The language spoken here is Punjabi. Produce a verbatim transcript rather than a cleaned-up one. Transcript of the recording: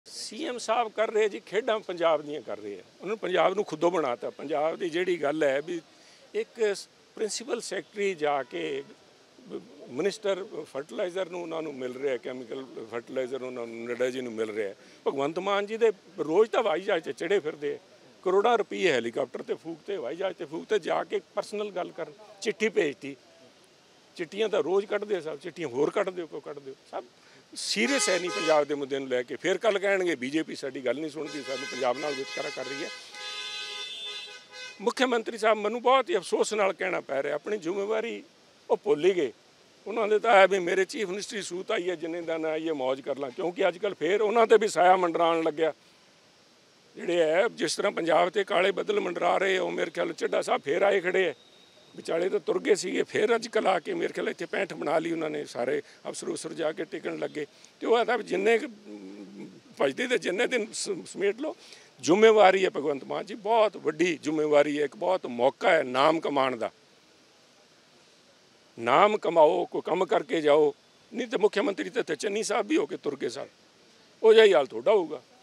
ਸੀਐਮ ਸਾਹਿਬ ਕਰ ਰਹੇ ਜੀ ਖੇਡਾਂ ਪੰਜਾਬ ਦੀਆਂ ਕਰ ਰਹੇ ਆ। ਉਹਨੂੰ ਪੰਜਾਬ ਨੂੰ ਖੁਦੋਂ ਬਣਾਤਾ। ਪੰਜਾਬ ਦੀ ਜਿਹੜੀ ਗੱਲ ਹੈ ਵੀ ਇੱਕ ਪ੍ਰਿੰਸੀਪਲ ਸੈਕਟਰੀ ਜਾ ਕੇ ਮਿਨਿਸਟਰ ਫਰਟੀਲਾਈਜ਼ਰ ਨੂੰ ਉਹਨਾਂ ਨੂੰ ਮਿਲ ਰਿਹਾ, ਕੈਮੀਕਲ ਫਰਟੀਲਾਈਜ਼ਰ ਉਹਨਾਂ ਨੂੰ ਨੱਡਾ ਜੀ ਨੂੰ ਮਿਲ ਰਿਹਾ। ਭਗਵੰਤ ਮਾਨ ਜੀ ਦੇ ਰੋਜ਼ ਤਾਂ ਹਵਾਈ ਜਹਾਜ਼ 'ਤੇ ਚੜ੍ਹੇ ਫਿਰਦੇ, ਕਰੋੜਾਂ ਰੁਪਈਏ ਹੈਲੀਕਾਪਟਰ 'ਤੇ ਫੂਕਤੇ, ਹਵਾਈ ਜਹਾਜ਼ 'ਤੇ ਫੂਕਤੇ, ਜਾ ਕੇ ਪਰਸਨਲ ਗੱਲ ਕਰਨ, ਚਿੱਠੀ ਭੇਜਤੀ। ਚਿੱਠੀਆਂ ਤਾਂ ਰੋਜ਼ ਕੱਢਦੇ ਸਭ, ਚਿੱਠੀਆਂ ਹੋਰ ਕੱਢ ਦਿਓ, ਕੋ ਕੱਢ ਦਿਓ। ਸਭ ਸੀਰੀਅਸ ਹੈ ਨਹੀਂ ਪੰਜਾਬ ਦੇ ਮੁੱਦੇ ਨੂੰ ਲੈ ਕੇ। ਫਿਰ ਕੱਲ ਕਹਿਣਗੇ ਬੀਜੇਪੀ ਸਾਡੀ ਗੱਲ ਨਹੀਂ ਸੁਣਦੀ, ਸਾਨੂੰ ਪੰਜਾਬ ਨਾਲ ਵਿਤਕਰਾ ਕਰ ਰਹੀ ਹੈ। ਮੁੱਖ ਮੰਤਰੀ ਸਾਹਿਬ ਮੈਨੂੰ ਬਹੁਤ ਹੀ ਅਫਸੋਸ ਨਾਲ ਕਹਿਣਾ ਪੈ ਰਿਹਾ, ਆਪਣੀ ਜ਼ਿੰਮੇਵਾਰੀ ਉਹ ਭੁੱਲ ਹੀ ਗਏ। ਉਹਨਾਂ ਦੇ ਤਾਂ ਹੈ ਵੀ ਮੇਰੇ ਚੀਫ ਮਿਨਿਸਟਰੀ ਸੂਤ ਆਈ ਹੈ, ਜਿੰਨੇ ਦਿਨ ਆਈ ਹੈ ਮੌਜ ਕਰ ਲਾਂ, ਕਿਉਂਕਿ ਅੱਜ ਕੱਲ੍ਹ ਫਿਰ ਉਹਨਾਂ 'ਤੇ ਵੀ ਸਾਇਆ ਮੰਡਰਾਉਣ ਲੱਗਿਆ। ਜਿਹੜੇ ਹੈ ਜਿਸ ਤਰ੍ਹਾਂ ਪੰਜਾਬ 'ਤੇ ਕਾਲੇ ਬੱਦਲ ਮੰਡਰਾ ਰਹੇ, ਉਹ ਮੇਰੇ ਖਿਆਲ ਚੱਡਾ ਸਾਹਿਬ ਫਿਰ ਆਏ ਖੜੇ ਹੈ। ਵਿਚਾਲੇ ਤਾਂ ਤੁਰ ਗਏ ਸੀਗੇ, ਫਿਰ ਅੱਜ ਕੱਲ੍ਹ ਆ ਕੇ ਮੇਰੇ ਖਿਆਲ ਇੱਥੇ ਪੈਂਠ ਬਣਾ ਲਈ ਉਹਨਾਂ ਨੇ, ਸਾਰੇ ਅਫਸਰ ਉਸਰ ਜਾ ਕੇ ਟਿਕਣ ਲੱਗੇ। ਅਤੇ ਉਹ ਆਦਾ ਜਿੰਨੇ ਭਜਦੇ ਤੇ ਜਿੰਨੇ ਦਿਨ ਸਮੇਟ ਲਓ। ਜ਼ਿੰਮੇਵਾਰੀ ਹੈ ਭਗਵੰਤ ਮਾਨ ਜੀ, ਬਹੁਤ ਵੱਡੀ ਜ਼ਿੰਮੇਵਾਰੀ ਹੈ, ਇੱਕ ਬਹੁਤ ਮੌਕਾ ਹੈ ਨਾਮ ਕਮਾਉਣ ਦਾ। ਨਾਮ ਕਮਾਓ, ਕੋਈ ਕੰਮ ਕਰਕੇ ਜਾਓ, ਨਹੀਂ ਤਾਂ ਮੁੱਖ ਮੰਤਰੀ ਤਾਂ ਚੰਨੀ ਸਾਹਿਬ ਵੀ ਹੋ ਕੇ ਤੁਰ ਗਏ ਸਨ, ਉਹ ਜਿਹਾ ਹੀ ਹਾਲ ਤੁਹਾਡਾ ਹੋਊਗਾ।